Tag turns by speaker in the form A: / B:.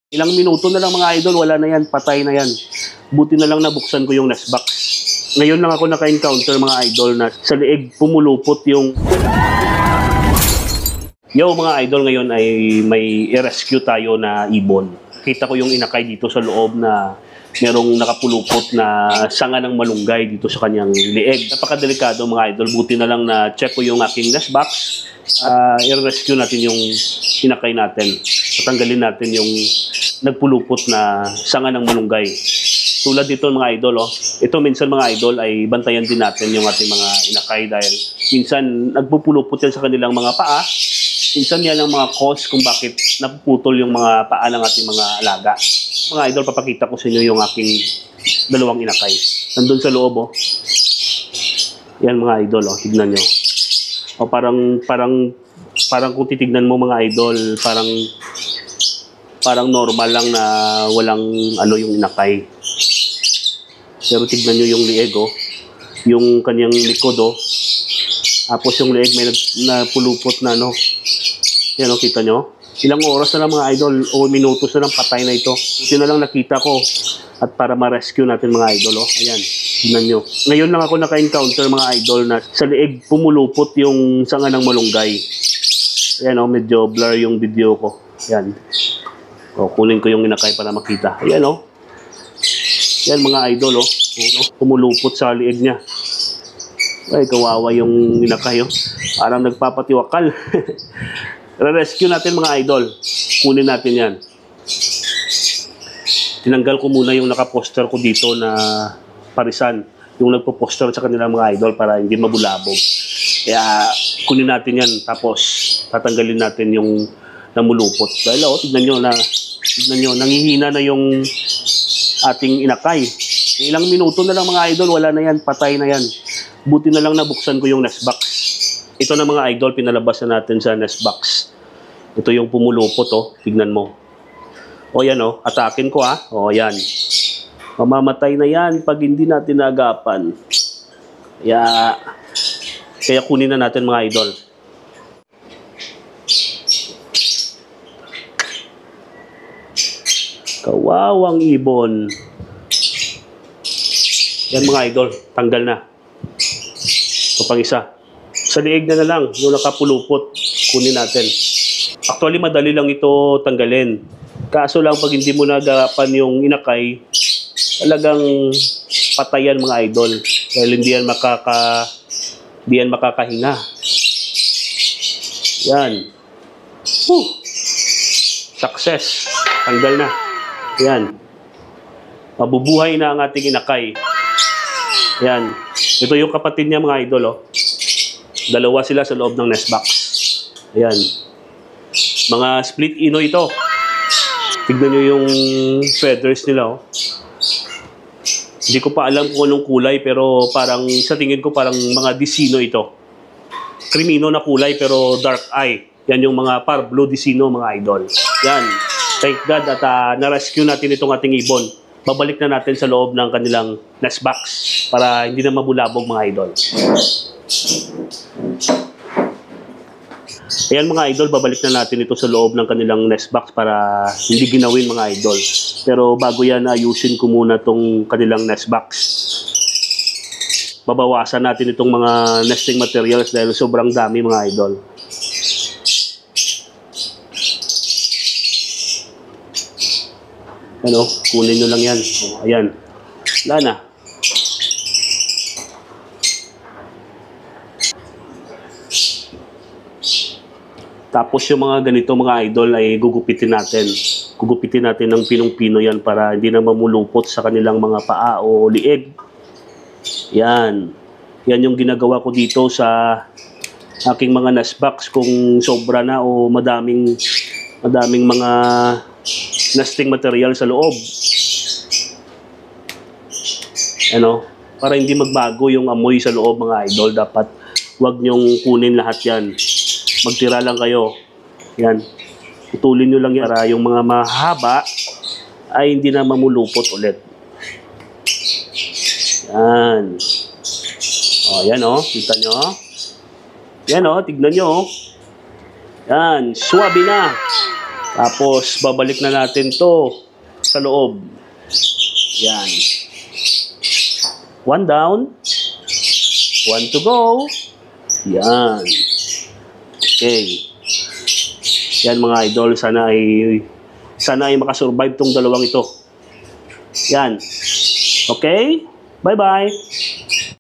A: Ilang minuto na lang mga idol, wala na yan, patay na yan. Buti na lang nabuksan ko yung nest box. Ngayon lang ako naka-encounter mga idol na sa liig pumulupot yung... Yo mga idol, ngayon ay may i-rescue tayo na ibon. Kita ko yung inakay dito sa loob na merong nakapulupot na sanga ng malunggay dito sa kanyang liig. Napakadelikado mga idol, buti na lang na check ko yung aking nest box. I-rescue natin yung inakay natin. Tatanggalin natin yung nagpulupot na sanga ng malunggay. Tulad dito mga idol, oh. Ito minsan mga idol ay bantayan din natin yung ating mga inakay dahil minsan nagpupulupot yan sa kanilang mga paa. Minsan yan ang mga cause kung bakit napuputol yung mga paa ng ating mga alaga. Mga idol, papakita ko sa inyo yung aking dalawang inakay. Nandun sa loob, oh. Yan mga idol, oh. Tignan nyo. O parang kung titignan mo mga idol, parang normal lang na walang yung inakay. Pero tignan nyo yung lieg, oh. Yung kanyang likod, oh. Tapos yung lieg may napulupot na, no. Yan, oh, kita nyo. Ilang oras na lang mga idol, o minutos na lang patay na ito. Ito na lang nakita ko. At para ma-rescue natin mga idol, oh. Ayan, tignan nyo. Ngayon lang ako naka-encounter mga idol na sa lieg pumulupot yung sanga ng malunggay. Ayan, oh, medyo blur yung video ko. Ayan. O, kunin ko yung inakay para makita. Ayan, oh. Yan mga idol, oh. Pumulupot sa liig niya. Ay, kawawa yung inakay, oh. Parang nagpapatiwakal. Re-rescue natin mga idol. Kunin natin yan. Tinanggal ko muna yung nakaposter ko dito na parisan. Yung nagpo-poster sa kanilang mga idol para hindi mabulabog. Kaya kunin natin yan. Tapos tatanggalin natin yung namulupot. Dahil, oh, tignan nyo, nangihina na yung ating inakay. Ilang minuto na lang mga idol, wala na yan, patay na yan. Buti na lang nabuksan ko yung nest box. Ito na mga idol, pinalabas na natin sa nest box. Ito yung pumulupot, oh. Tignan mo. O yan, oh, atakin ko, ah. O yan. Mamamatay na yan pag hindi natin nagapan. Kaya kunin na natin mga idol. Kawawang ibon. Yan mga idol, tanggal na. Ito pang isa. Sa liig na lang, yung nakapulupot, kunin natin. Actually, madali lang ito tanggalin. Kaso lang, pag hindi mo nagapan yung inakay, talagang patayan mga idol. Dahil hindi yan makakahinga. Yan. Woo! Success. Tanggal na. Yan. Mabubuhay na ang ating inakay. Yan. Ito yung kapatid niya mga idol, oh. Dalawa sila sa loob ng nest box. Ayan. Mga split ino ito. Tignan nyo yung feathers nila, oh. Hindi ko pa alam kung anong kulay pero parang sa tingin ko parang mga disino ito. Crimino na kulay pero dark eye. Yan yung mga blue disino mga idol. Yan. Thank God at na-rescue natin itong ating ibon. Babalik na natin sa loob ng kanilang nest box para hindi na mabulabog mga idol. Ayan mga idol, babalik na natin ito sa loob ng kanilang nest box para hindi ginawin mga idol. Pero bago yan, ayusin ko muna itong kanilang nest box. Babawasan natin itong mga nesting materials dahil sobrang dami mga idol. Ano, kunin nyo lang yan. O, ayan. Wala na. Tapos yung mga ganito mga idol ay gugupitin natin. Gugupitin natin ng pinong-pino yan para hindi na mamulupot sa kanilang mga paa o lieg. Yan. Yan yung ginagawa ko dito sa aking mga nest box kung sobra na o madaming mga nesting material sa loob. Ano? Para hindi magbago yung amoy sa loob mga idol, dapat wag nyong kunin lahat yan. Magtira lang kayo. Yan. Putulin nyo lang yan para yung mga mahaba ay hindi na mamulupot ulit. Yan. O, yan o. Kita nyo. Yan o. Tignan nyo. Yan. Swabe na. Tapos, babalik na natin to sa loob. Yan. 1 down. 1 to go. Yan. Okay. Yan mga idol, sana ay makasurvive tong dalawang ito. Yan. Okay? Bye-bye.